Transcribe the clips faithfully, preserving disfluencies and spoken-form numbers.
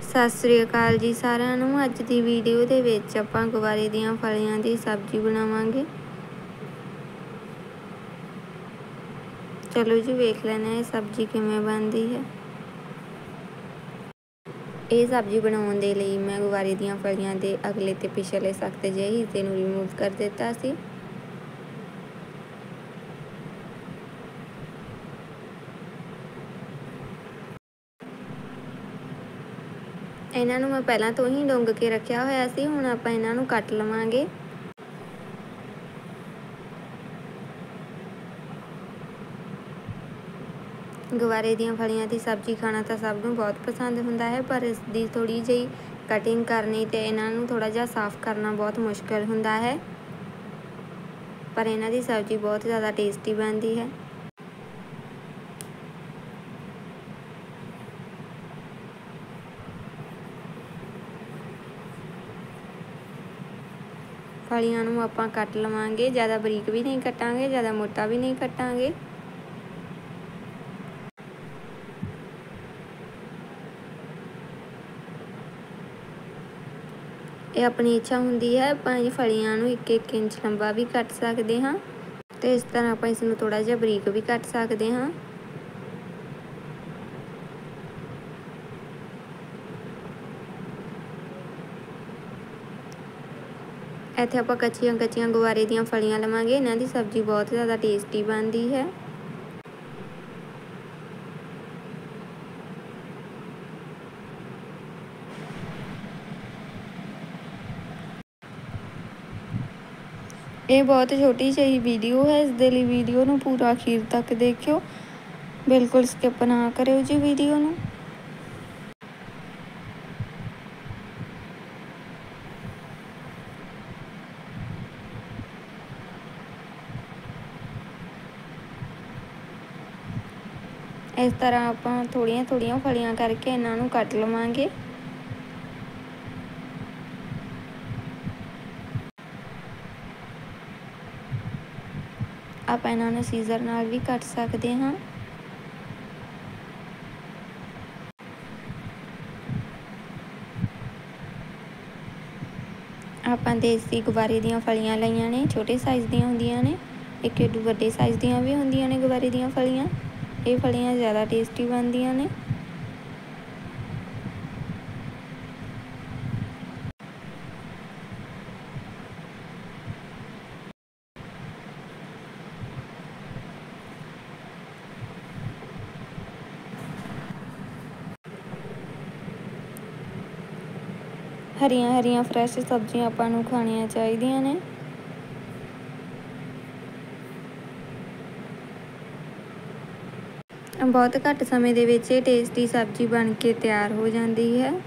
सत श्री अकाल जी सारिਆਂ ਨੂੰ। ਅੱਜ ਦੀ ਵੀਡੀਓ ਦੇ ਵਿੱਚ ਆਪਾਂ ਗਵਾਰੇ ਦੀਆਂ ਫਲੀਆਂ ਦੀ ਸਬਜ਼ੀ ਬਣਾਵਾਂਗੇ। ਚਲੋ ਜੀ ਵੇਖ ਲੈਣੇ ਇਹ ਸਬਜ਼ੀ ਕਿਵੇਂ ਬਣਦੀ ਹੈ। ਇਹ ਸਬਜ਼ੀ ਬਣਾਉਣ ਦੇ ਲਈ ਮੈਂ ਗਵਾਰੇ ਦੀਆਂ ਫਲੀਆਂ ਦੇ ਅਗਲੇ ਤੇ ਪਿਛਲੇ ਸਖਤ ਜਿਹੇ ਹਿੱਸੇ ਨੂੰ ਰਿਮੂਵ ਕਰ ਦਿੱਤਾ ਸੀ। ਇਹਨਾਂ ਨੂੰ मैं ਪਹਿਲਾਂ ਤੋਂ ਹੀ ਡੁੰਗ ਕੇ ਰੱਖਿਆ ਹੋਇਆ ਸੀ। ਹੁਣ ਆਪਾਂ ਇਹਨਾਂ ਨੂੰ ਕੱਟ ਲਵਾਂਗੇ। ਗਵਾਰੇ ਦੀਆਂ ਫਲੀਆਂ ਦੀ ਸਬਜ਼ੀ ਖਾਣਾ ਤਾਂ ਸਭ ਨੂੰ ਬਹੁਤ ਪਸੰਦ ਹੁੰਦਾ ਹੈ, ਪਰ ਇਸ ਦੀ ਥੋੜੀ ਜਿਹੀ ਕਟਿੰਗ ਕਰਨੀ ਤੇ ਇਹਨਾਂ ਨੂੰ ਥੋੜਾ ਜਿਹਾ ਸਾਫ਼ ਕਰਨਾ ਬਹੁਤ ਮੁਸ਼ਕਲ ਹੁੰਦਾ ਹੈ, ਪਰ ਇਹਨਾਂ ਦੀ ਸਬਜ਼ੀ ਬਹੁਤ ਜ਼ਿਆਦਾ ਟੇਸਟੀ ਬਣਦੀ ਹੈ। ਫਲੀਆਂ ਨੂੰ ਆਪਾਂ ਕੱਟ ਲਵਾਂਗੇ। ਜ਼ਿਆਦਾ ਬਰੀਕ ਵੀ ਨਹੀਂ ਕੱਟਾਂਗੇ, ਜ਼ਿਆਦਾ ਮੋਟਾ ਵੀ ਨਹੀਂ ਕੱਟਾਂਗੇ। ਇਹ ਆਪਣੀ ਇੱਛਾ ਹੁੰਦੀ ਹੈ, ਆਪਾਂ ਇਹ ਫਲੀਆਂ ਨੂੰ ਇੱਕ ਇੱਕ ਇੰਚ ਲੰਬਾ ਵੀ ਕੱਟ ਸਕਦੇ ਹਾਂ ਤੇ ਇਸ ਤਰ੍ਹਾਂ ਆਪਾਂ ਇਸ ਨੂੰ ਥੋੜਾ ਜਿਹਾ ਬਰੀਕ ਵੀ ਕੱਟ ਸਕਦੇ ਹਾਂ। ਇੱਥੇ ਆਪਾਂ ਕੱਚੀਆਂ ਕੱਚੀਆਂ ਗਵਾਰੇ ਦੀਆਂ ਫਲੀਆਂ ਲਵਾਂਗੇ। ਇਹਨਾਂ ਦੀ ਸਬਜ਼ੀ ਬਹੁਤ ਜ਼ਿਆਦਾ ਟੇਸਟੀ ਬਣਦੀ ਹੈ। ਇਹ ਬਹੁਤ ਛੋਟੀ ਜਿਹੀ ਵੀਡੀਓ ਹੈ, ਇਸ ਦੇ ਲਈ ਵੀਡੀਓ ਨੂੰ ਪੂਰਾ ਅਖੀਰ ਤੱਕ ਦੇਖਿਓ, ਬਿਲਕੁਲ ਸਕਿਪ ਨਾ ਕਰਿਓ ਜੀ ਵੀਡੀਓ ਨੂੰ। ਇਸ ਤਰ੍ਹਾਂ ਆਪਾਂ ਥੋੜੀਆਂ ਥੋੜੀਆਂ ਫਲੀਆਂ ਕਰਕੇ ਇਹਨਾਂ ਨੂੰ ਕੱਟ ਲਵਾਂਗੇ। ਆਪਾਂ ਇਹਨਾਂ ਨੂੰ ਸੀਜ਼ਰ ਨਾਲ ਵੀ ਕੱਟ ਸਕਦੇ ਹਾਂ। ਆਪਾਂ ਦੇਸੀ ਗਵਾਰੇ ਦੀਆਂ ਫਲੀਆਂ ਲਈਆਂ ਨੇ, ਛੋਟੇ ਸਾਈਜ਼ ਦੀਆਂ ਹੁੰਦੀਆਂ ਨੇ, ਇੱਕ ਏਡੂ ਵੱਡੇ ਸਾਈਜ਼ ਦੀਆਂ ਵੀ ਹੁੰਦੀਆਂ ਨੇ ਗਵਾਰੇ ਦੀਆਂ ਫਲੀਆਂ। ਇਹ ਫਲੀਆਂ ਜ਼ਿਆਦਾ ਟੇਸਟੀ ਬਣਦੀਆਂ ਨੇ। ਹਰੀਆਂ ਹਰੀਆਂ ਫਰੈਸ਼ ਸਬਜ਼ੀਆਂ ਆਪਾਂ ਨੂੰ ਖਾਣੀਆਂ ਚਾਹੀਦੀਆਂ ਨੇ। ਬਹੁਤ ਘੱਟ ਸਮੇਂ ਦੇ ਵਿੱਚ ਇਹ ਟੇਸਟੀ ਸਬਜ਼ੀ ਬਣ ਕੇ ਤਿਆਰ ਹੋ ਜਾਂਦੀ ਹੈ।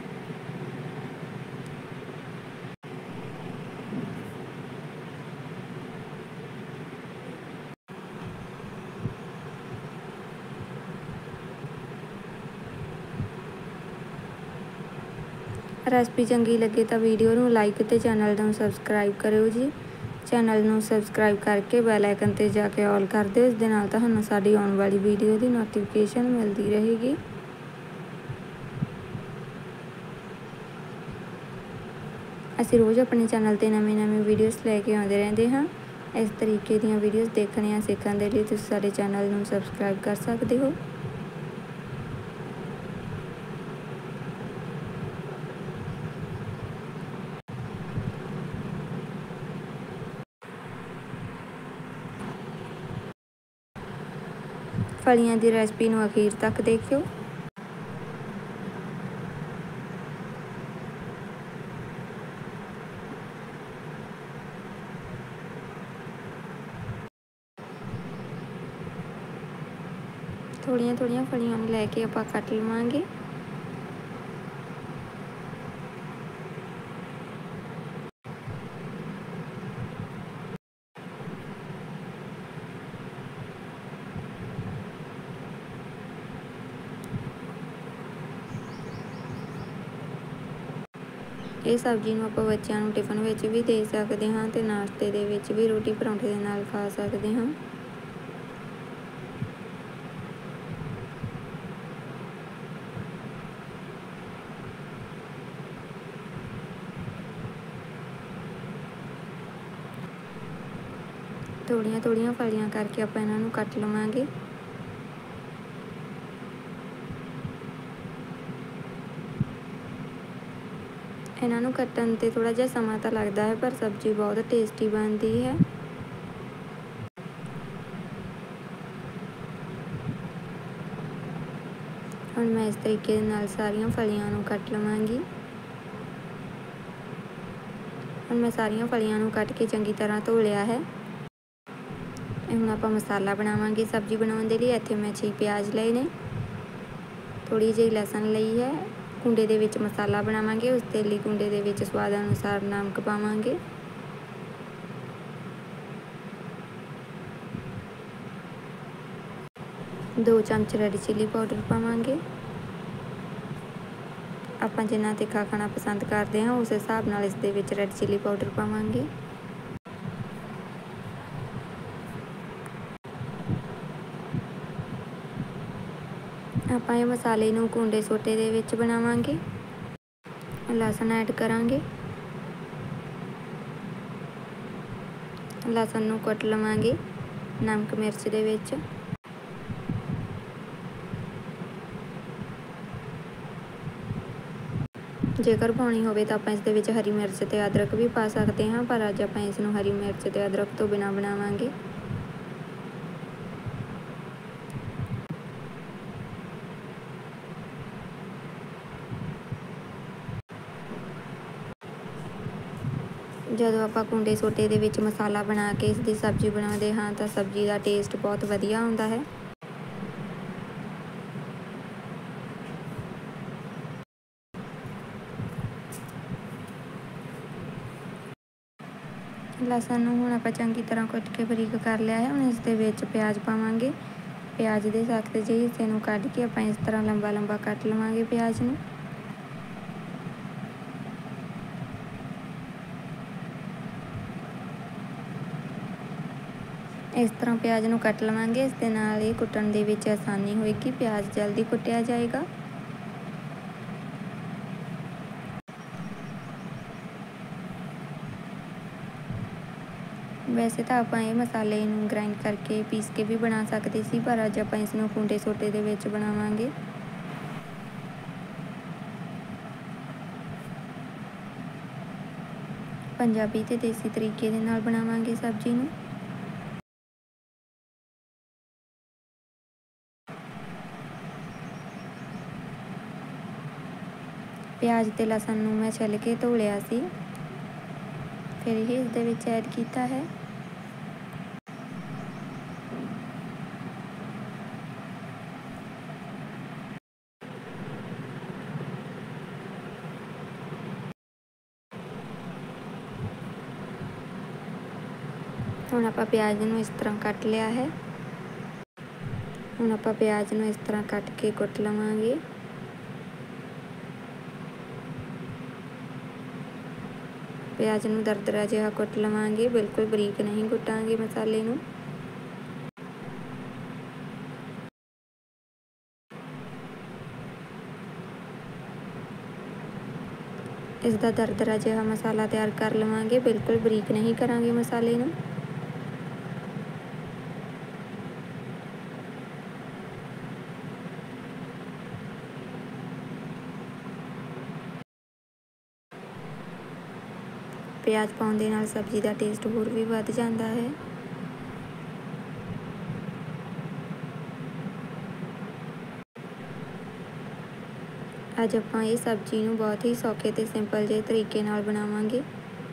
ਰੈਸਪੀ ਚੰਗੀ ਲੱਗੇ ਤਾਂ ਵੀਡੀਓ ਨੂੰ ਲਾਈਕ ਤੇ ਚੈਨਲ ਨੂੰ ਸਬਸਕ੍ਰਾਈਬ ਕਰਿਓ ਜੀ। ਚੈਨਲ ਨੂੰ ਸਬਸਕ੍ਰਾਈਬ ਕਰਕੇ ਬੈਲ ਆਈਕਨ ਤੇ ਜਾ ਕੇ ਆਲ ਕਰ ਦਿਓ। ਇਸ ਦੇ ਨਾਲ ਤੁਹਾਨੂੰ ਸਾਡੀ ਆਉਣ ਵਾਲੀ ਵੀਡੀਓ ਦੀ ਨੋਟੀਫਿਕੇਸ਼ਨ ਮਿਲਦੀ ਰਹੇਗੀ। ਅਸੀਂ ਰੋਜ਼ ਆਪਣੇ ਚੈਨਲ ਤੇ ਨਵੇਂ ਨਵੇਂ ਵੀਡੀਓਜ਼ ਲੈ ਕੇ ਆਉਂਦੇ ਰਹਿੰਦੇ ਹਾਂ। ਇਸ ਤਰੀਕੇ ਦੀਆਂ ਵੀਡੀਓਜ਼ ਦੇਖਣੀਆਂ ਸਿੱਖਣ ਦੇ ਲਈ ਤੁਸੀਂ ਸਾਡੇ ਚੈਨਲ ਨੂੰ ਸਬਸਕ੍ਰਾਈਬ ਕਰ ਸਕਦੇ ਹੋ। ਫਲੀਆਂ ਦੀ ਰੈਸਪੀ ਨੂੰ ਅਖੀਰ ਤੱਕ ਦੇਖਿਓ। ਥੋੜੀਆਂ ਥੋੜੀਆਂ ਫਲੀਆਂ ਨੂੰ ਲੈ ਕੇ ਆਪਾਂ ਕੱਟ ਲਵਾਂਗੇ। ਇਹ ਸਬਜ਼ੀ ਨੂੰ ਆਪਾਂ ਬੱਚਿਆਂ ਨੂੰ ਟਿਫਨ ਵਿੱਚ ਵੀ ਦੇ ਸਕਦੇ ਹਾਂ ਤੇ ਨਾਸ਼ਤੇ ਦੇ ਵਿੱਚ ਵੀ ਰੋਟੀ ਪਰੌਂਠੇ ਦੇ ਨਾਲ ਖਾ ਸਕਦੇ ਹਾਂ। ਥੋੜੀਆਂ ਥੋੜੀਆਂ ਫਲੀਆਂ ਕਰਕੇ ਆਪਾਂ ਇਹਨਾਂ ਨੂੰ ਕੱਟ ਲਵਾਂਗੇ। ਇਹਨਾਂ ਨੂੰ ਕੱਟਣ 'ਤੇ ਥੋੜ੍ਹਾ ਜਿਹਾ ਸਮਾਂ ਤਾਂ ਲੱਗਦਾ ਹੈ, ਪਰ ਸਬਜ਼ੀ ਬਹੁਤ ਟੇਸਟੀ ਬਣਦੀ ਹੈ। ਹੁਣ ਮੈਂ ਇਸ ਤਰੀਕੇ ਦੇ ਨਾਲ ਸਾਰੀਆਂ ਫਲੀਆਂ ਨੂੰ ਕੱਟ ਲਵਾਂਗੀ। ਹੁਣ ਮੈਂ ਸਾਰੀਆਂ ਫਲੀਆਂ ਨੂੰ ਕੱਟ ਕੇ ਚੰਗੀ ਤਰ੍ਹਾਂ ਧੋ ਲਿਆ ਹੈ। ਹੁਣ ਆਪਾਂ ਮਸਾਲਾ ਬਣਾਵਾਂਗੇ। ਸਬਜ਼ੀ ਬਣਾਉਣ ਦੇ ਲਈ ਇੱਥੇ ਮੈਂ ਛੇ ਪਿਆਜ਼ ਲਏ ਨੇ, ਥੋੜ੍ਹੀ ਜਿਹੀ ਲਸਣ ਲਈ ਹੈ। ਕੁੰਡੇ ਦੇ ਵਿੱਚ ਮਸਾਲਾ ਬਣਾਵਾਂਗੇ। ਉਸ ਦੇ ਲਈ ਕੁੰਡੇ ਦੇ ਵਿੱਚ ਸਵਾਦ ਅਨੁਸਾਰ ਨਮਕ ਪਾਵਾਂਗੇ। ਦੋ ਚਮਚ ਰੈੱਡ ਚਿੱਲੀ ਪਾਊਡਰ ਪਾਵਾਂਗੇ। ਆਪਾਂ ਜਿੰਨਾ ਤਿੱਖਾ ਖਾਣਾ ਪਸੰਦ ਕਰਦੇ ਹਾਂ ਉਸ ਹਿਸਾਬ ਨਾਲ ਇਸ ਦੇ ਵਿੱਚ ਰੈੱਡ ਚਿੱਲੀ ਪਾਊਡਰ ਪਾਵਾਂਗੇ। ਆਪਾਂ ਇਹ ਮਸਾਲੇ ਨੂੰ ਕੁੰਡੇ ਸੋਟੇ ਦੇ ਵਿੱਚ ਬਣਾਵਾਂਗੇ। ਲਸਣ ਐਡ ਕਰਾਂਗੇ। ਲਸਣ ਨੂੰ ਕੁੱਟ ਲਵਾਂਗੇ ਨਮਕ ਮਿਰਚ ਦੇ ਵਿੱਚ। ਜੇਕਰ ਪਾਉਣੀ ਹੋਵੇ ਤਾਂ ਆਪਾਂ ਇਸ ਦੇ ਵਿੱਚ ਹਰੀ ਮਿਰਚ ਅਤੇ ਅਦਰਕ ਵੀ ਪਾ ਸਕਦੇ ਹਾਂ, ਪਰ ਅੱਜ ਆਪਾਂ ਇਸ ਨੂੰ ਹਰੀ ਮਿਰਚ ਅਤੇ ਅਦਰਕ ਤੋਂ ਬਿਨਾਂ ਬਣਾਵਾਂਗੇ। ਜਦੋਂ ਆਪਾਂ ਕੁੰਡੇ ਸੋਟੇ ਦੇ ਵਿੱਚ ਮਸਾਲਾ ਬਣਾ ਕੇ ਇਸ ਦੀ ਸਬਜ਼ੀ ਬਣਾਉਂਦੇ ਹਾਂ ਤਾਂ ਸਬਜ਼ੀ ਦਾ ਟੇਸਟ ਬਹੁਤ ਵਧੀਆ ਆਉਂਦਾ ਹੈ। ਲਸਣ ਨੂੰ ਹੁਣ ਆਪਾਂ ਚੰਗੀ ਤਰ੍ਹਾਂ ਕੁੱਟ ਕੇ ਬਰੀਕ ਕਰ ਲਿਆ ਹੈ। ਹੁਣ ਇਸ ਦੇ ਵਿੱਚ ਪਿਆਜ਼ ਪਾਵਾਂਗੇ। ਪਿਆਜ਼ ਦੇ ਸਖਤ ਜਿਹੇ ਹਿੱਸੇ ਨੂੰ ਕੱਢ ਕੇ ਆਪਾਂ ਇਸ ਤਰ੍ਹਾਂ ਲੰਬਾ ਲੰਬਾ ਕੱਟ ਲਵਾਂਗੇ ਪਿਆਜ਼ ਨੂੰ। ਇਸ ਤਰ੍ਹਾਂ ਪਿਆਜ਼ ਨੂੰ ਕੱਟ ਲਵਾਂਗੇ। ਇਸ ਦੇ ਨਾਲ ਇਹ ਕੁੱਟਣ ਦੇ ਵਿੱਚ ਆਸਾਨੀ ਹੋਏਗੀ, ਪਿਆਜ਼ ਜਲਦੀ ਕੁੱਟਿਆ ਜਾਏਗਾ। ਵੈਸੇ ਤਾਂ ਆਪਾਂ ਇਹ ਮਸਾਲੇ ਨੂੰ ਗ੍ਰਾਈਂਡ ਕਰਕੇ ਪੀਸ ਕੇ ਵੀ ਬਣਾ ਸਕਦੇ ਸੀ, ਪਰ ਅੱਜ ਆਪਾਂ ਇਸ ਨੂੰ ਕੁੰਡੇ ਸੋਟੇ ਦੇ ਵਿੱਚ ਬਣਾਵਾਂਗੇ। ਪੰਜਾਬੀ ਤੇ ਦੇਸੀ ਤਰੀਕੇ ਦੇ ਨਾਲ ਬਣਾਵਾਂਗੇ ਸਬਜ਼ੀ ਨੂੰ। ਪਿਆਜ਼ ਤੇ ਲਸਣ ਨੂੰ ਮੈਂ ਛਿੱਲ ਕੇ ਧੋ ਲਿਆ ਸੀ, ਫਿਰ ਇਹ ਇਸ ਦੇ ਵਿੱਚ ਐਡ ਕੀਤਾ ਹੈ। ਹੁਣ ਆਪਾਂ ਪਿਆਜ਼ ਨੂੰ ਇਸ ਤਰ੍ਹਾਂ ਕੱਟ ਲਿਆ ਹੈ। ਹੁਣ ਆਪਾਂ ਪਿਆਜ਼ ਨੂੰ ਇਸ ਤਰ੍ਹਾਂ ਕੱਟ ਕੇ ਕੁੱਟ ਲਵਾਂਗੇ। ਪਿਆਜ਼ ਨੂੰ ਦਰਦਰਾ ਜਿਹਾ ਕੁੱਟ ਲਵਾਂਗੇ, ਬਿਲਕੁਲ ਬਰੀਕ ਨਹੀਂ ਕੁੱਟਾਂਗੇ ਮਸਾਲੇ ਨੂੰ। ਇਸ ਦਾ ਦਰਦਰਾ ਜਿਹਾ ਮਸਾਲਾ ਤਿਆਰ ਕਰ ਲਵਾਂਗੇ, ਬਿਲਕੁਲ ਬਰੀਕ ਨਹੀਂ ਕਰਾਂਗੇ ਮਸਾਲੇ ਨੂੰ। ਪਿਆਜ਼ ਪਾਉਣ ਦੇ ਨਾਲ ਸਬਜ਼ੀ ਦਾ ਟੇਸਟ ਹੋਰ ਵੀ ਵੱਧ ਜਾਂਦਾ ਹੈ। ਅੱਜ ਆਪਾਂ ਇਹ ਸਬਜ਼ੀ ਨੂੰ ਬਹੁਤ ਹੀ ਸੌਖੇ ਤੇ ਸਿੰਪਲ ਜਿਹੇ ਤਰੀਕੇ ਨਾਲ ਬਣਾਵਾਂਗੇ।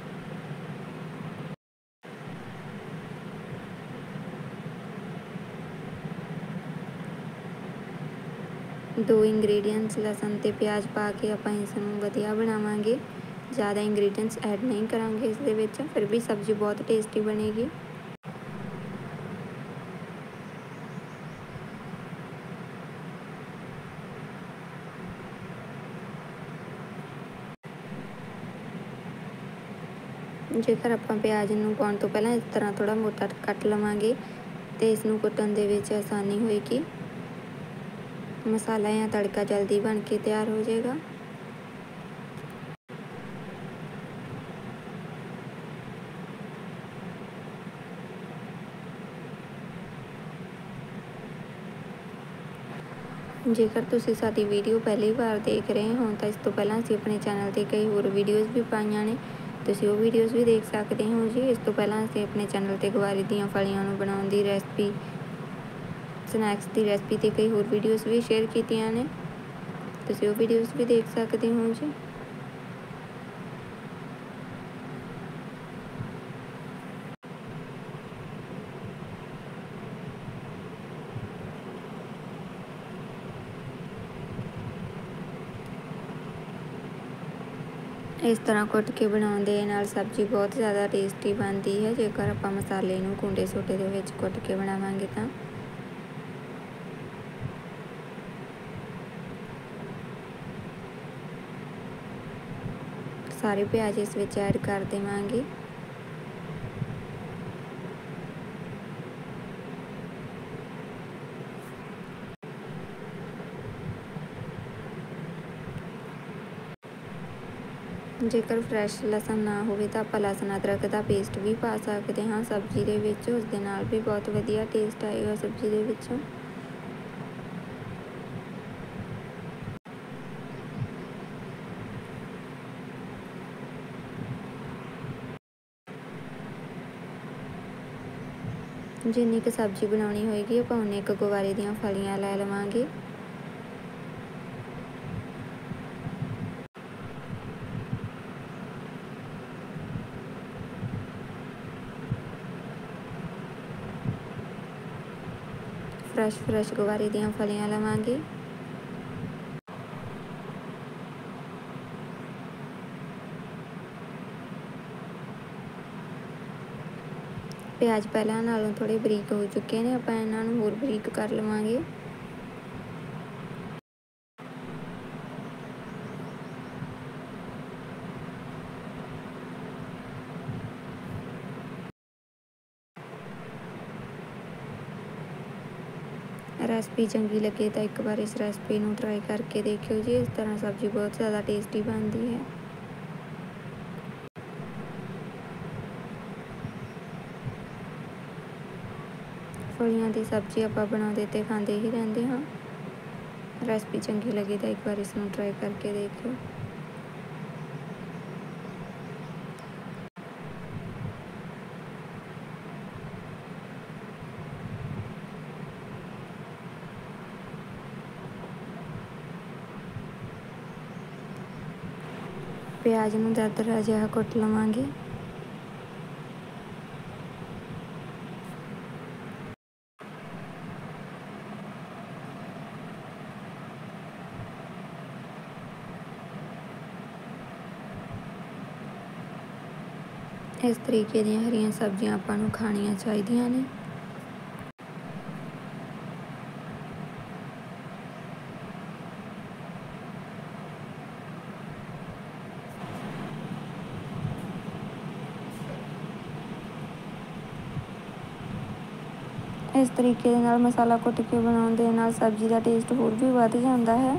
ਦੋ ਇੰਗਰੇਡੀਐਂਟਸ ਲਸਣ ਤੇ ਪਿਆਜ਼ ਪਾ ਕੇ ਆਪਾਂ ਇਸ ਨੂੰ ਵਧੀਆ ਬਣਾਵਾਂਗੇ। ਜ਼ਿਆਦਾ ਇੰਗਰੇਡੀਐਂਟਸ ਐਡ ਨਹੀਂ ਕਰਾਂਗੇ ਇਸ ਦੇ ਵਿੱਚ, ਫਿਰ ਵੀ ਸਬਜ਼ੀ ਬਹੁਤ ਟੇਸਟੀ ਬਣੇਗੀ। ਜੇਕਰ ਆਪਾਂ ਪਿਆਜ਼ ਨੂੰ ਪਾਉਣ ਤੋਂ ਪਹਿਲਾਂ ਇਸ ਤਰ੍ਹਾਂ ਥੋੜ੍ਹਾ ਮੋਟਾ ਕੱਟ ਲਵਾਂਗੇ ਤੇ ਇਸ ਨੂੰ ਕੁੱਟਣ ਦੇ ਵਿੱਚ ਆਸਾਨੀ ਹੋਏਗੀ। ਮਸਾਲਾ ਜਾਂ ਤੜਕਾ ਜਲਦੀ ਬਣ ਕੇ ਤਿਆਰ ਹੋ ਜਾਏਗਾ। ਜੇਕਰ ਤੁਸੀਂ ਸਾਡੀ ਵੀਡੀਓ ਪਹਿਲੀ ਵਾਰ ਦੇਖ ਰਹੇ ਹੋ ਤਾਂ ਇਸ ਤੋਂ ਪਹਿਲਾਂ ਅਸੀਂ ਆਪਣੇ ਚੈਨਲ 'ਤੇ ਕਈ ਹੋਰ ਵੀਡੀਓਜ਼ ਵੀ ਪਾਈਆਂ ਨੇ, ਤੁਸੀਂ ਉਹ ਵੀਡੀਓਜ਼ ਵੀ ਦੇਖ ਸਕਦੇ ਹੋ ਜੀ। ਇਸ ਤੋਂ ਪਹਿਲਾਂ ਅਸੀਂ ਆਪਣੇ ਚੈਨਲ 'ਤੇ ਗਵਾਰੇ ਦੀਆਂ ਫਲੀਆਂ ਨੂੰ ਬਣਾਉਣ ਦੀ ਰੈਸਪੀ, ਸਨੈਕਸ ਦੀ ਰੈਸਪੀ ਤੇ ਕਈ ਹੋਰ ਵੀਡੀਓਜ਼ ਵੀ ਸ਼ੇਅਰ ਕੀਤੀਆਂ ਨੇ, ਤੁਸੀਂ ਉਹ ਵੀਡੀਓਜ਼ ਵੀ ਦੇਖ ਸਕਦੇ ਹੋ ਜੀ। ਇਸ ਤਰ੍ਹਾਂ ਕੁੱਟ ਕੇ ਬਣਾਉਣ ਦੇ ਨਾਲ ਸਬਜ਼ੀ ਬਹੁਤ ਜ਼ਿਆਦਾ ਟੇਸਟੀ ਬਣਦੀ ਹੈ ਜੇਕਰ ਆਪਾਂ ਮਸਾਲੇ ਨੂੰ ਕੁੰਡੇ ਸੋਟੇ ਦੇ ਵਿੱਚ ਕੁੱਟ ਕੇ ਬਣਾਵਾਂਗੇ ਤਾਂ। ਸਾਰੇ ਪਿਆਜ਼ ਇਸ ਵਿੱਚ ਐਡ ਕਰ ਦੇਵਾਂਗੇ। ਜੇਕਰ ਫਰੈਸ਼ ਲਸਣ ਨਾ ਹੋਵੇ ਤਾਂ ਆਪਾਂ ਲਸਣ ਅਦਰਕ ਦਾ ਪੇਸਟ ਵੀ ਪਾ ਸਕਦੇ ਹਾਂ ਸਬਜ਼ੀ ਦੇ ਵਿੱਚ, ਉਸ ਦੇ ਨਾਲ ਵੀ ਬਹੁਤ ਵਧੀਆ ਟੇਸਟ ਆਏਗਾ ਸਬਜ਼ੀ ਦੇ ਵਿੱਚ। ਜਿੰਨੀ ਕੁ ਸਬਜ਼ੀ ਬਣਾਉਣੀ ਹੋਏਗੀ ਆਪਾਂ ਉਨੇ ਕੁ ਗਵਾਰੇ ਦੀਆਂ ਫਲੀਆਂ ਲੈ ਲਵਾਂਗੇ। ਫਰੈਸ਼ ਫਰੈਸ਼ ਗਵਾਰੇ ਦੀਆਂ ਫਲੀਆਂ ਲਵਾਂਗੇ। ਪਿਆਜ਼ ਪਹਿਲਾਂ ਨਾਲੋਂ ਥੋੜ੍ਹੇ ਬਰੀਕ ਹੋ ਚੁੱਕੇ ਨੇ, ਆਪਾਂ ਇਹਨਾਂ ਨੂੰ ਹੋਰ ਬਰੀਕ ਕਰ ਲਵਾਂਗੇ। ਰੈਸਪੀ ਚੰਗੀ ਲੱਗੇ ਤਾਂ ਇੱਕ ਵਾਰ ਇਸ ਰੈਸਪੀ ਨੂੰ ਟਰਾਈ ਕਰਕੇ ਦੇਖਿਓ ਜੀ। ਇਸ ਤਰ੍ਹਾਂ ਸਬਜ਼ੀ ਬਹੁਤ ਜ਼ਿਆਦਾ ਟੇਸਟੀ ਬਣਦੀ ਹੈ। ਫਲੀਆਂ ਦੀ ਸਬਜ਼ੀ ਆਪਾਂ ਬਣਾਉਂਦੇ ਤੇ ਖਾਂਦੇ ਹੀ ਰਹਿੰਦੇ ਹਾਂ। ਰੈਸਪੀ ਚੰਗੀ ਲੱਗੀ ਤਾਂ ਇੱਕ ਵਾਰ ਇਸ ਨੂੰ ਟਰਾਈ ਕਰਕੇ ਦੇਖਿਓ। ਪਿਆਜ਼ ਨੂੰ ਦਰਦਰਾ ਜਿਹਾ ਕੁੱਟ ਲਵਾਂਗੇ। ਇਸ ਤਰੀਕੇ ਦੀਆਂ ਹਰੀਆਂ ਸਬਜ਼ੀਆਂ ਆਪਾਂ ਨੂੰ ਖਾਣੀਆਂ ਚਾਹੀਦੀਆਂ ਨੇ। ਇਸ ਤਰੀਕੇ ਦੇ ਨਾਲ ਮਸਾਲਾ ਕੁੱਟ ਕੇ ਬਣਾਉਣ ਦੇ ਨਾਲ ਸਬਜ਼ੀ ਦਾ ਟੇਸਟ ਹੋਰ ਵੀ ਵੱਧ ਜਾਂਦਾ ਹੈ।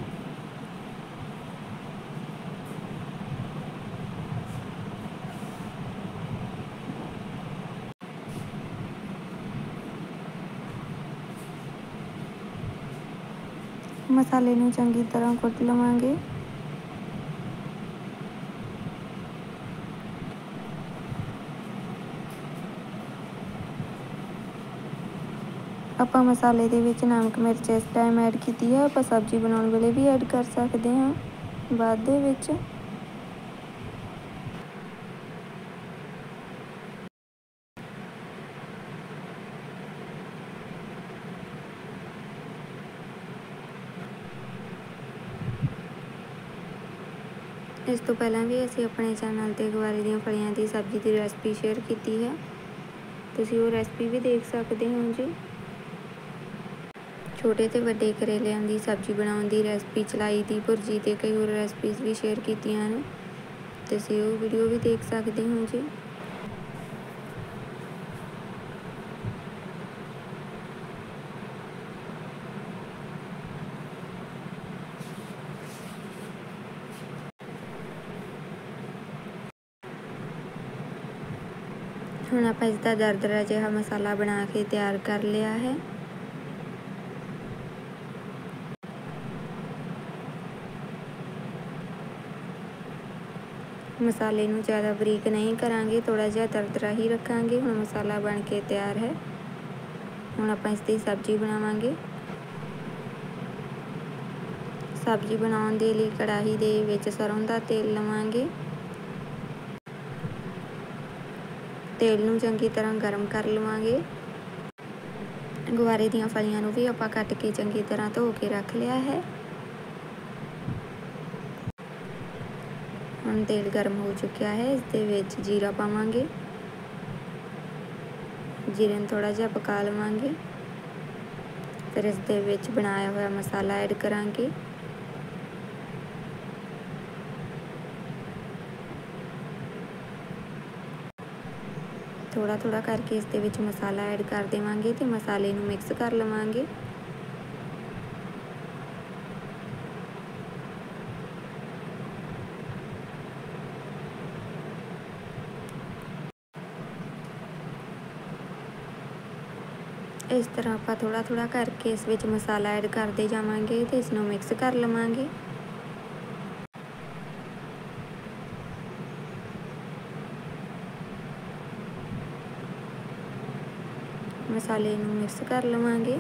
ਮਸਾਲੇ ਨੂੰ ਚੰਗੀ ਤਰ੍ਹਾਂ ਕੁੱਟ ਲਵਾਂਗੇ। ਆਪਾਂ ਮਸਾਲੇ ਦੇ ਵਿੱਚ ਨਮਕ ਮਿਰਚ ਇਸ ਟਾਈਮ ਐਡ ਕੀਤੀ ਹੈ, ਆਪਾਂ ਸਬਜ਼ੀ ਬਣਾਉਣ ਵੇਲੇ ਵੀ ਐਡ ਕਰ ਸਕਦੇ ਹਾਂ ਬਾਅਦ ਦੇ ਵਿੱਚ। ਇਸ ਤੋਂ ਪਹਿਲਾਂ ਵੀ ਅਸੀਂ ਆਪਣੇ ਚੈਨਲ 'ਤੇ ਗਵਾਰੇ ਦੀਆਂ ਫਲੀਆਂ ਦੀ ਸਬਜ਼ੀ ਦੀ ਰੈਸਪੀ ਸ਼ੇਅਰ ਕੀਤੀ ਹੈ, ਤੁਸੀਂ ਉਹ ਰੈਸਪੀ ਵੀ ਦੇਖ ਸਕਦੇ ਹੋ ਜੀ। ਛੋਟੇ ਅਤੇ ਵੱਡੇ ਕਰੇਲਿਆਂ ਦੀ ਸਬਜ਼ੀ ਬਣਾਉਣ ਦੀ ਰੈਸਪੀ, ਚਲਾਈ ਦੀ ਭੁਰਜੀ ਅਤੇ ਕਈ ਹੋਰ ਰੈਸਪੀਜ਼ ਵੀ ਸ਼ੇਅਰ ਕੀਤੀਆਂ ਨੇ, ਤੁਸੀਂ ਉਹ ਵੀਡੀਓ ਵੀ ਦੇਖ ਸਕਦੇ ਹੋ ਜੀ। ਹੁਣ ਆਪਾਂ ਇਸ ਦਾ ਦਰਦਰਾ ਜਿਹਾ ਮਸਾਲਾ ਬਣਾ ਕੇ ਤਿਆਰ ਕਰ ਲਿਆ ਹੈ। ਮਸਾਲੇ ਨੂੰ ਜ਼ਿਆਦਾ ਬਰੀਕ ਨਹੀਂ ਕਰਾਂਗੇ, ਥੋੜ੍ਹਾ ਜਿਹਾ ਦਰਦਰਾ ਹੀ ਰੱਖਾਂਗੇ। ਹੁਣ ਮਸਾਲਾ ਬਣ ਕੇ ਤਿਆਰ ਹੈ। ਹੁਣ ਆਪਾਂ ਇਸ ਦੀ ਸਬਜ਼ੀ ਬਣਾਵਾਂਗੇ। ਸਬਜ਼ੀ ਬਣਾਉਣ ਦੇ ਲਈ ਕੜਾਹੀ ਦੇ ਵਿੱਚ ਸਰੋਂ ਦਾ ਤੇਲ ਲਵਾਂਗੇ। ਤੇਲ ਨੂੰ ਚੰਗੀ ਤਰ੍ਹਾਂ ਗਰਮ ਕਰ ਲਵਾਂਗੇ। ਗੁਆਰੇ ਦੀਆਂ ਫਲੀਆਂ ਨੂੰ ਵੀ ਆਪਾਂ ਕੱਟ ਕੇ ਚੰਗੀ ਤਰ੍ਹਾਂ ਧੋ ਕੇ ਰੱਖ ਲਿਆ ਹੈ। ਹੁਣ ਤੇਲ ਗਰਮ ਹੋ ਚੁੱਕਿਆ ਹੈ। ਇਸ ਦੇ ਵਿੱਚ ਜੀਰਾ ਪਾਵਾਂਗੇ। ਜੀਰੇ ਨੂੰ ਥੋੜ੍ਹਾ ਜਿਹਾ ਪਕਾ ਲਵਾਂਗੇ। ਫਿਰ ਇਸ ਦੇ ਵਿੱਚ ਬਣਾਇਆ ਹੋਇਆ ਮਸਾਲਾ ਐਡ ਕਰਾਂਗੇ। ਥੋੜ੍ਹਾ ਥੋੜ੍ਹਾ ਕਰਕੇ ਇਸ ਦੇ ਵਿੱਚ ਮਸਾਲਾ ਐਡ ਕਰ ਦੇਵਾਂਗੇ ਤੇ ਮਸਾਲੇ ਨੂੰ ਮਿਕਸ ਕਰ ਲਵਾਂਗੇ। ਇਸ ਤਰ੍ਹਾਂ ਆਪਾਂ ਥੋੜ੍ਹਾ ਥੋੜ੍ਹਾ ਕਰਕੇ ਇਸ ਵਿੱਚ ਮਸਾਲਾ ਐਡ ਕਰਦੇ ਜਾਵਾਂਗੇ ਤੇ ਇਸ ਨੂੰ ਮਿਕਸ ਕਰ ਲਵਾਂਗੇ। ਮਸਾਲੇ ਨੂੰ ਮਿਕਸ ਕਰ ਲਵਾਂਗੇ।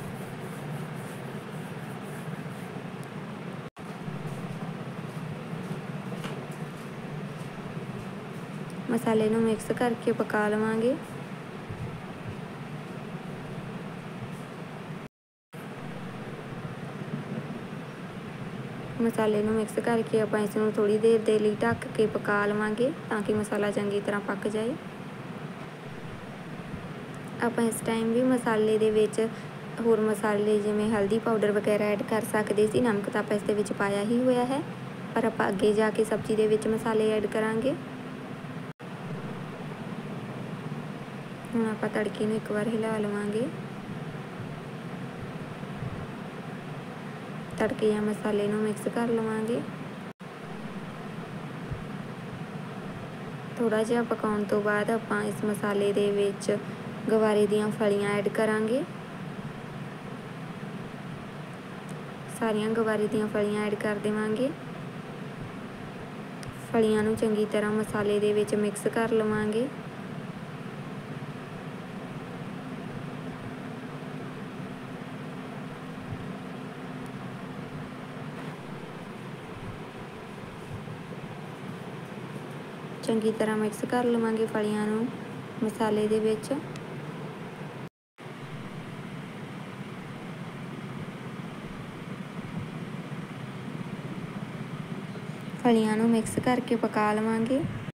ਮਸਾਲੇ ਨੂੰ ਮਿਕਸ ਕਰਕੇ ਪਕਾ ਲਵਾਂਗੇ। ਮਸਾਲੇ ਨੂੰ ਮਿਕਸ ਕਰਕੇ ਆਪਾਂ ਇਸ ਨੂੰ ਥੋੜ੍ਹੀ ਦੇਰ ਦੇ ਲਈ ਢੱਕ ਕੇ ਪਕਾ ਲਵਾਂਗੇ ਤਾਂ ਕਿ ਮਸਾਲਾ ਚੰਗੀ ਤਰ੍ਹਾਂ ਪੱਕ ਜਾਏ। ਆਪਾਂ ਇਸ ਟਾਈਮ ਵੀ ਮਸਾਲੇ ਦੇ ਵਿੱਚ ਹੋਰ ਮਸਾਲੇ ਜਿਵੇਂ ਹਲਦੀ ਪਾਊਡਰ ਵਗੈਰਾ ਐਡ ਕਰ ਸਕਦੇ ਸੀ। ਨਮਕ ਤਾਂ ਆਪਾਂ ਇਸ ਦੇ ਵਿੱਚ ਪਾਇਆ ਹੀ ਹੋਇਆ ਹੈ, ਪਰ ਆਪਾਂ ਅੱਗੇ ਜਾ ਕੇ ਸਬਜ਼ੀ ਦੇ ਵਿੱਚ ਮਸਾਲੇ ਐਡ ਕਰਾਂਗੇ। ਹੁਣ ਆਪਾਂ ਤੜਕੇ ਨੂੰ ਇੱਕ ਵਾਰ ਹਿਲਾ ਲਵਾਂਗੇ। ਤੜਕੇ ਜਾਂ ਮਸਾਲੇ ਨੂੰ ਮਿਕਸ ਕਰ ਲਵਾਂਗੇ। ਥੋੜ੍ਹਾ ਜਿਹਾ ਪਕਾਉਣ ਤੋਂ ਬਾਅਦ ਆਪਾਂ ਇਸ ਮਸਾਲੇ ਦੇ ਵਿੱਚ ਗਵਾਰੇ ਦੀਆਂ ਫਲੀਆਂ ਐਡ ਕਰਾਂਗੇ। ਸਾਰੀਆਂ ਗਵਾਰੇ ਦੀਆਂ ਫਲੀਆਂ ਐਡ ਕਰ ਦੇਵਾਂਗੇ। ਫਲੀਆਂ ਨੂੰ ਚੰਗੀ ਤਰ੍ਹਾਂ ਮਸਾਲੇ ਦੇ ਵਿੱਚ ਮਿਕਸ ਕਰ ਲਵਾਂਗੇ। ਚੰਗੀ ਤਰ੍ਹਾਂ ਮਿਕਸ ਕਰ ਲਵਾਂਗੇ ਫਲੀਆਂ ਨੂੰ ਮਸਾਲੇ ਦੇ ਵਿੱਚ। ਫਲੀਆਂ ਨੂੰ ਮਿਕਸ ਕਰਕੇ ਪਕਾ ਲਵਾਂਗੇ।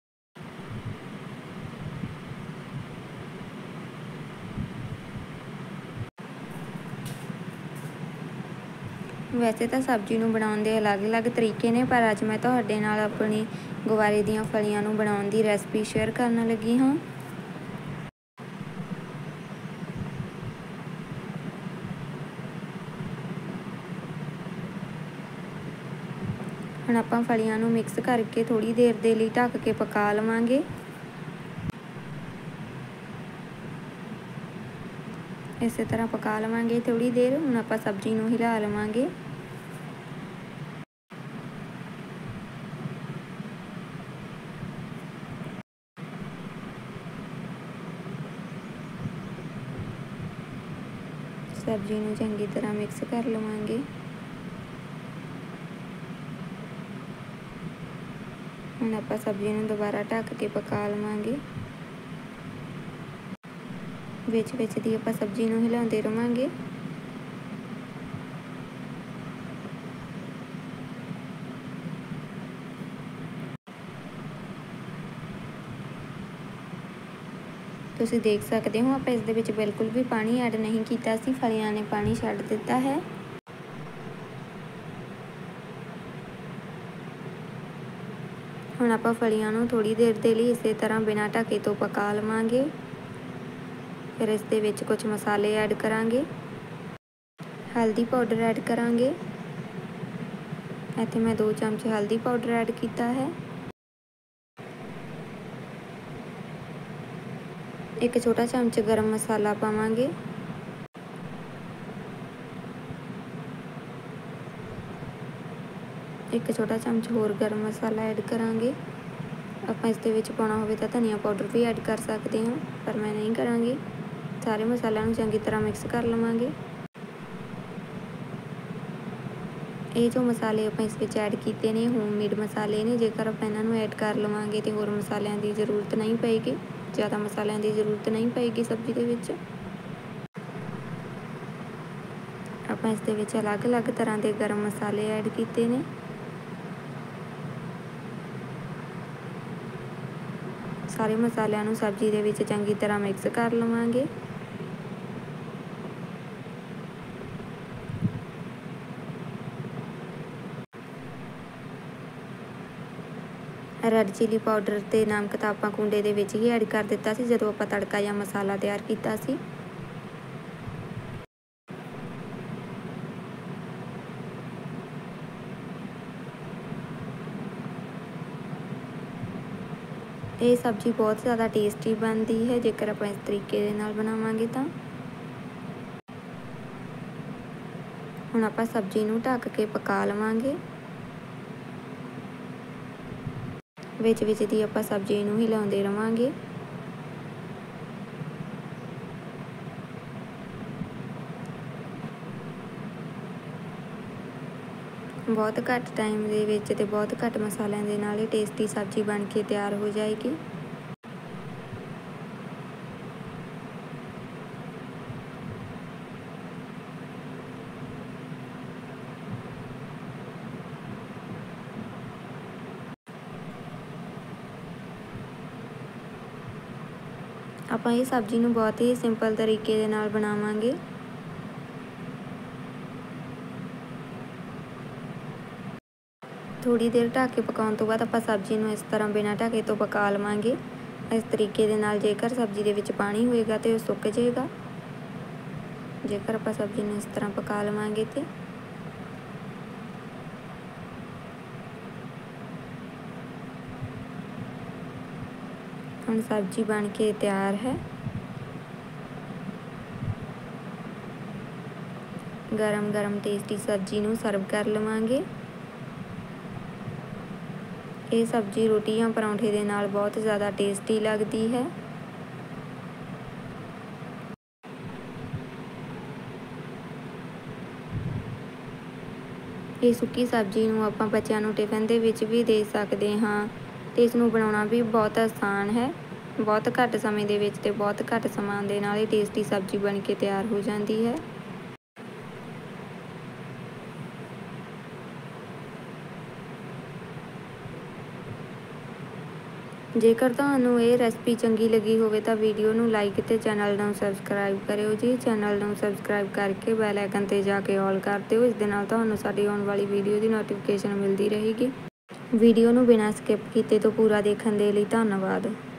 ਵੈਸੇ ਤਾਂ ਸਬਜ਼ੀ ਨੂੰ ਬਣਾਉਣ ਦੇ ਅਲੱਗ-ਅਲੱਗ ਤਰੀਕੇ ਨੇ, ਪਰ ਅੱਜ ਮੈਂ ਤੁਹਾਡੇ ਨਾਲ ਆਪਣੀ ਗਵਾਰੇ ਦੀਆਂ ਫਲੀਆਂ ਨੂੰ ਬਣਾਉਣ ਦੀ ਰੈਸਪੀ ਸ਼ੇਅਰ ਕਰਨ ਲੱਗੀ ਹਾਂ। ਹੁਣ ਆਪਾਂ ਫਲੀਆਂ ਨੂੰ ਮਿਕਸ ਕਰਕੇ ਥੋੜ੍ਹੀ ਦੇਰ ਦੇ ਲਈ ਢੱਕ ਕੇ ਪਕਾ ਲਵਾਂਗੇ। ਇਸੇ ਤਰ੍ਹਾਂ ਪਕਾ ਲਵਾਂਗੇ ਥੋੜ੍ਹੀ ਦੇਰ। ਹੁਣ ਆਪਾਂ ਸਬਜ਼ੀ ਨੂੰ ਹਿਲਾ ਲਵਾਂਗੇ। ਸਬਜ਼ੀ ਨੂੰ ਚੰਗੀ ਤਰ੍ਹਾਂ ਮਿਕਸ ਕਰ ਲਵਾਂਗੇ। ਹੁਣ ਆਪਾਂ ਸਬਜ਼ੀ ਨੂੰ ਦੁਬਾਰਾ ਢੱਕ ਕੇ ਪਕਾ ਲਵਾਂਗੇ। ਵਿੱਚ ਵਿੱਚ ਦੀ ਆਪਾਂ ਸਬਜ਼ੀ ਨੂੰ ਹਿਲਾਉਂਦੇ ਰਹਾਂਗੇ। ਤੁਸੀਂ ਦੇਖ ਸਕਦੇ ਹੋ ਆਪਾਂ ਇਸ ਦੇ ਵਿੱਚ ਬਿਲਕੁਲ ਵੀ ਪਾਣੀ ਐਡ ਨਹੀਂ ਕੀਤਾ ਸੀ, ਫਲੀਆਂ ਨੇ ਪਾਣੀ ਛੱਡ ਦਿੱਤਾ ਹੈ। ਹੁਣ ਆਪਾਂ ਫਲੀਆਂ ਨੂੰ ਥੋੜ੍ਹੀ ਦੇਰ ਦੇ ਲਈ ਇਸੇ ਤਰ੍ਹਾਂ ਬਿਨਾਂ ਢੱਕੇ ਤੋਂ ਪਕਾ ਲਵਾਂਗੇ। ਫਿਰ ਇਸ ਦੇ ਵਿੱਚ ਕੁਝ ਮਸਾਲੇ ਐਡ ਕਰਾਂਗੇ। ਹਲਦੀ ਪਾਊਡਰ ਐਡ ਕਰਾਂਗੇ। ਇੱਥੇ ਮੈਂ ਦੋ ਚਮਚ ਹਲਦੀ ਪਾਊਡਰ ਐਡ ਕੀਤਾ ਹੈ। ਇੱਕ ਛੋਟਾ ਚਮਚ ਗਰਮ ਮਸਾਲਾ ਪਾਵਾਂਗੇ। ਇੱਕ ਛੋਟਾ ਚਮਚ ਹੋਰ ਗਰਮ ਮਸਾਲਾ ਐਡ ਕਰਾਂਗੇ। ਆਪਾਂ ਇਸ ਦੇ ਵਿੱਚ ਪਾਉਣਾ ਹੋਵੇ ਤਾਂ ਧਨੀਆ ਪਾਊਡਰ ਵੀ ਐਡ ਕਰ ਸਕਦੇ ਹਾਂ, ਪਰ ਮੈਂ ਨਹੀਂ ਕਰਾਂਗੀ। ਸਾਰੇ ਮਸਾਲਿਆਂ ਨੂੰ ਚੰਗੀ ਤਰ੍ਹਾਂ ਮਿਕਸ ਕਰ ਲਵਾਂਗੇ। ਇਹ ਜੋ ਮਸਾਲੇ ਆਪਾਂ ਇਸ ਵਿੱਚ ਐਡ ਕੀਤੇ ਨੇ ਹੋਮਮੇਡ ਮਸਾਲੇ ਨੇ। ਜੇਕਰ ਆਪਾਂ ਇਹਨਾਂ ਨੂੰ ਐਡ ਕਰ ਲਵਾਂਗੇ ਤੇ ਹੋਰ ਮਸਾਲਿਆਂ ਦੀ ਜ਼ਰੂਰਤ ਨਹੀਂ ਪਏਗੀ, ਜ਼ਿਆਦਾ ਮਸਾਲਿਆਂ ਦੀ ਜ਼ਰੂਰਤ ਨਹੀਂ ਪਏਗੀ ਸਬਜ਼ੀ ਦੇ ਵਿੱਚ। ਆਪਾਂ ਇਸ ਦੇ ਵਿੱਚ ਅਲੱਗ-ਅਲੱਗ ਤਰ੍ਹਾਂ ਦੇ ਗਰਮ ਮਸਾਲੇ ਐਡ ਕੀਤੇ ਨੇ। ਸਾਰੇ ਮਸਾਲਿਆਂ ਨੂੰ ਸਬਜ਼ੀ ਦੇ ਵਿੱਚ ਚੰਗੀ ਤਰ੍ਹਾਂ ਮਿਕਸ ਕਰ ਲਵਾਂਗੇ। ਰੈੱਡ ਚਿੱਲੀ ਪਾਊਡਰ ਤੇ ਨਮਕ ਤਾਂ ਆਪਾਂ ਕੁੰਡੇ ਦੇ ਵਿੱਚ ਹੀ ਐਡ ਕਰ ਦਿੱਤਾ ਸੀ ਜਦੋਂ ਆਪਾਂ ਤੜਕਾ ਜਾਂ ਮਸਾਲਾ ਤਿਆਰ ਕੀਤਾ ਸੀ। ਇਹ ਸਬਜ਼ੀ ਬਹੁਤ ਜ਼ਿਆਦਾ ਟੇਸਟੀ ਬਣਦੀ ਹੈ ਜੇਕਰ ਆਪਾਂ ਇਸ ਤਰੀਕੇ ਦੇ ਨਾਲ ਬਣਾਵਾਂਗੇ ਤਾਂ। ਹੁਣ ਆਪਾਂ ਸਬਜ਼ੀ ਨੂੰ ਢੱਕ ਕੇ ਪਕਾ ਲਵਾਂਗੇ। ਵਿੱਚ ਵਿੱਚ ਦੀ ਆਪਾਂ ਸਬਜ਼ੀ ਨੂੰ ਹਿਲਾਉਂਦੇ ਰਵਾਂਗੇ। ਬਹੁਤ ਘੱਟ ਟਾਈਮ ਦੇ ਵਿੱਚ ਤੇ ਬਹੁਤ ਘੱਟ ਮਸਾਲਿਆਂ ਦੇ ਨਾਲ ਇਹ ਟੇਸਟੀ ਸਬਜ਼ੀ ਬਣ ਕੇ ਤਿਆਰ ਹੋ ਜਾਏਗੀ। ਆਪਾਂ ਇਹ ਸਬਜ਼ੀ ਨੂੰ ਬਹੁਤ ਹੀ ਸਿੰਪਲ ਤਰੀਕੇ ਦੇ ਨਾਲ ਬਣਾਵਾਂਗੇ। ਥੋੜੀ ਦੇਰ ਢੱਕ ਕੇ ਪਕਾਉਣ ਤੋਂ ਬਾਅਦ ਆਪਾਂ ਸਬਜ਼ੀ ਨੂੰ ਇਸ ਤਰ੍ਹਾਂ ਬਿਨਾਂ ਢਕੇ ਤੋਂ ਪਕਾ ਲਵਾਂਗੇ। ਇਸ ਤਰੀਕੇ ਦੇ ਨਾਲ ਜੇਕਰ ਸਬਜ਼ੀ ਦੇ ਵਿੱਚ ਪਾਣੀ ਹੋਏਗਾ ਤੇ ਉਹ ਸੁੱਕ ਜਾਏਗਾ। ਜੇਕਰ ਆਪਾਂ ਸਬਜ਼ੀ ਨੂੰ ਇਸ ਤਰ੍ਹਾਂ ਪਕਾ ਲਵਾਂਗੇ ਤੇ ਹੁਣ ਸਬਜ਼ੀ ਬਣ ਕੇ ਤਿਆਰ ਹੈ। ਗਰਮ ਗਰਮ ਟੇਸਟੀ ਸਬਜ਼ੀ ਨੂੰ ਸਰਵ ਕਰ ਲਵਾਂਗੇ। ਇਹ ਸਬਜ਼ੀ ਰੋਟੀ ਜਾਂ ਪਰੌਂਠੇ ਦੇ ਨਾਲ ਬਹੁਤ ਜ਼ਿਆਦਾ ਟੇਸਟੀ ਲੱਗਦੀ ਹੈ। ਇਹ ਸੁੱਕੀ ਸਬਜ਼ੀ ਨੂੰ ਆਪਾਂ ਬੱਚਿਆਂ ਨੂੰ ਟਿਫਿਨ ਦੇ ਵਿੱਚ ਵੀ ਦੇ ਸਕਦੇ ਹਾਂ ਤੇ ਇਸ ਨੂੰ ਬਣਾਉਣਾ ਵੀ ਬਹੁਤ ਆਸਾਨ ਹੈ। ਬਹੁਤ ਘੱਟ ਸਮੇਂ ਦੇ ਵਿੱਚ ਤੇ ਬਹੁਤ ਘੱਟ ਸਮਾਨ ਦੇ ਨਾਲ ਇਹ ਟੇਸਟੀ ਸਬਜ਼ੀ ਬਣ ਕੇ ਤਿਆਰ ਹੋ ਜਾਂਦੀ ਹੈ। ਜੇਕਰ ਤੁਹਾਨੂੰ ਇਹ ਰੈਸਪੀ ਚੰਗੀ ਲੱਗੀ ਹੋਵੇ ਤਾਂ ਵੀਡੀਓ ਨੂੰ ਲਾਈਕ ਤੇ ਚੈਨਲ ਨੂੰ ਸਬਸਕ੍ਰਾਈਬ ਕਰਿਓ ਜੀ। ਚੈਨਲ ਨੂੰ ਸਬਸਕ੍ਰਾਈਬ ਕਰਕੇ ਬੈਲ ਆਈਕਨ ਤੇ ਜਾ ਕੇ ਆਲ ਕਰ ਦਿਓ। ਇਸ ਦੇ ਨਾਲ ਤੁਹਾਨੂੰ ਸਾਡੀ ਆਉਣ ਵਾਲੀ ਵੀਡੀਓ ਦੀ ਨੋਟੀਫਿਕੇਸ਼ਨ ਮਿਲਦੀ ਰਹੇਗੀ। ਵੀਡੀਓ ਨੂੰ ਬਿਨਾਂ ਸਕਿਪ ਕੀਤੇ ਤੋਂ ਪੂਰਾ ਦੇਖਣ ਦੇ ਲਈ ਧੰਨਵਾਦ।